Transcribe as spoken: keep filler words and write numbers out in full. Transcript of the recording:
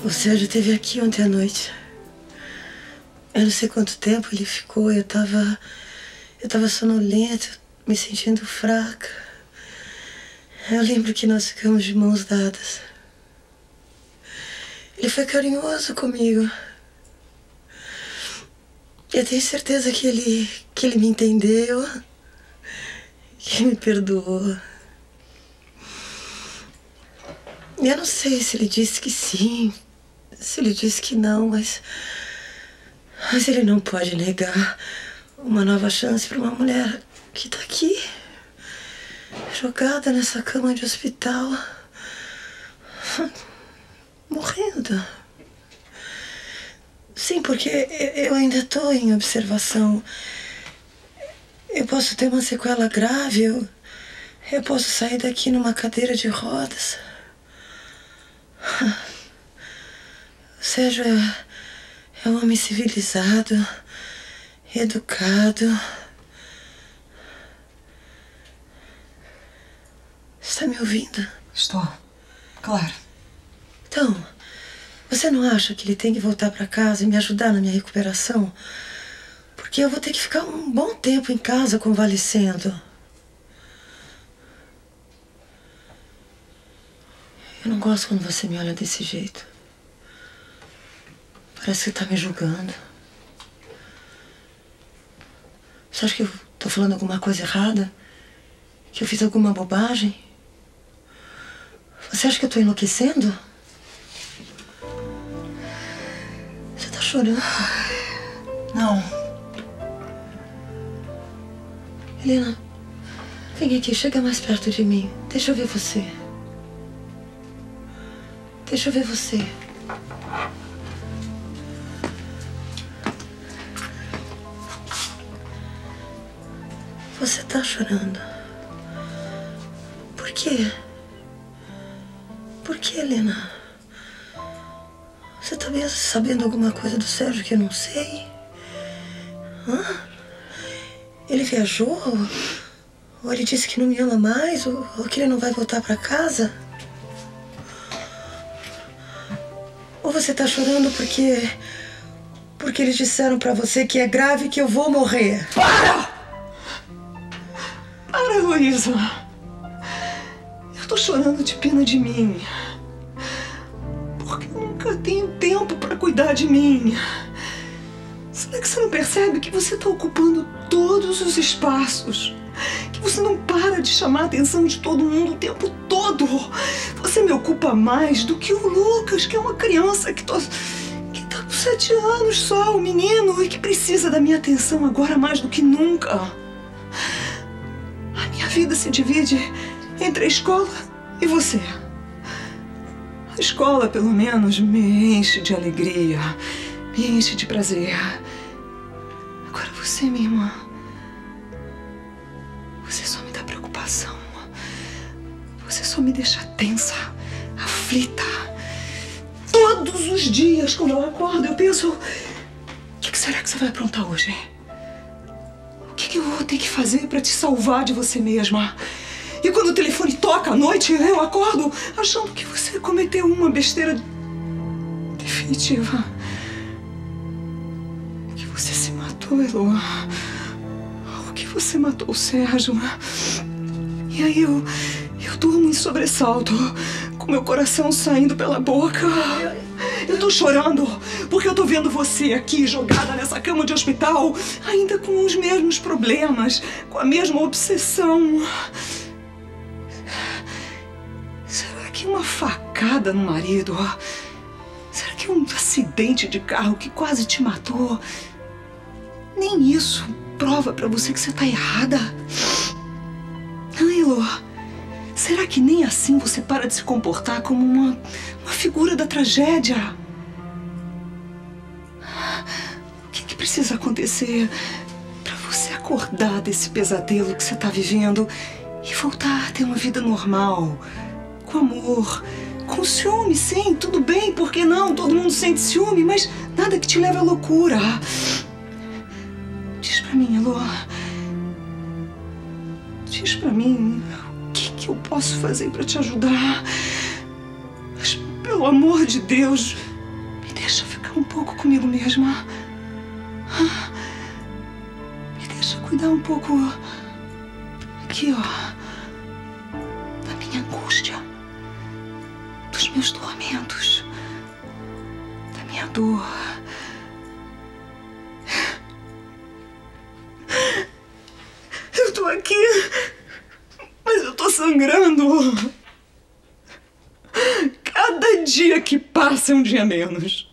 O Sérgio esteve aqui ontem à noite. Eu não sei quanto tempo ele ficou. Eu tava... Eu tava sonolenta, me sentindo fraca. Eu lembro que nós ficamos de mãos dadas. Ele foi carinhoso comigo. Eu tenho certeza que ele... que ele me entendeu. Que me perdoou. Eu não sei se ele disse que sim, se ele disse que não, mas... Mas ele não pode negar uma nova chance para uma mulher que tá aqui, jogada nessa cama de hospital, morrendo. Sim, porque eu ainda tô em observação. Eu posso ter uma sequela grave, eu, eu posso sair daqui numa cadeira de rodas. O Sérgio é, é um homem civilizado, educado. Está me ouvindo? Estou, claro. Então, você não acha que ele tem que voltar para casa e me ajudar na minha recuperação? Porque eu vou ter que ficar um bom tempo em casa convalescendo. Eu não gosto quando você me olha desse jeito. Parece que tá me julgando. Você acha que eu tô falando alguma coisa errada? Que eu fiz alguma bobagem? Você acha que eu tô enlouquecendo? Você tá chorando? Não. Helena, vem aqui, chega mais perto de mim. Deixa eu ver você. Deixa eu ver você. Você tá chorando. Por quê? Por quê, Helena? Você tá mesmo sabendo alguma coisa do Sérgio que eu não sei? Hã? Ele viajou? Ou ele disse que não me ama mais? Ou, ou que ele não vai voltar pra casa? Ou você tá chorando porque... porque eles disseram pra você que é grave e que eu vou morrer? Para! Para, Heloísa. Eu tô chorando de pena de mim. Porque eu nunca tenho tempo pra cuidar de mim. Será que você não percebe que você tá ocupando todos os espaços? Que você não para de chamar a atenção de todo mundo o tempo todo? Você me ocupa mais do que o Lucas, que é uma criança que, tô, que tá com sete anos só, um menino, e que precisa da minha atenção agora mais do que nunca. A minha vida se divide entre a escola e você. A escola, pelo menos, me enche de alegria, me enche de prazer. Agora você, minha irmã, você só me dá preocupação. Você só me deixa tensa, aflita. Todos os dias, quando eu acordo, eu penso... O que, que será que você vai aprontar hoje, hein? O que, que eu vou ter que fazer pra te salvar de você mesma? E quando o telefone toca à noite, eu acordo achando que você cometeu uma besteira definitiva. Que você se matou, Elo. Ou que você matou o Sérgio. E aí eu, eu durmo em sobressalto, com meu coração saindo pela boca. Eu tô chorando porque eu tô vendo você aqui jogada nessa cama de hospital, ainda com os mesmos problemas, com a mesma obsessão. Será que uma facada no marido? Será que um acidente de carro que quase te matou? Nem isso prova pra você que você tá errada. Elo, será que nem assim você para de se comportar como uma, uma figura da tragédia? O que, que precisa acontecer pra você acordar desse pesadelo que você tá vivendo e voltar a ter uma vida normal? Com amor, com ciúme, sim, tudo bem, por que não? Todo mundo sente ciúme, mas nada que te leve à loucura. Diz pra mim, Elo, diz pra mim o que, que eu posso fazer pra te ajudar. Mas, pelo amor de Deus, deixa ficar um pouco comigo mesma. Me deixa cuidar um pouco aqui, ó, da minha angústia, dos meus tormentos, da minha dor. Eu tô aqui, mas eu tô sangrando. Cada dia que passa é um dia menos.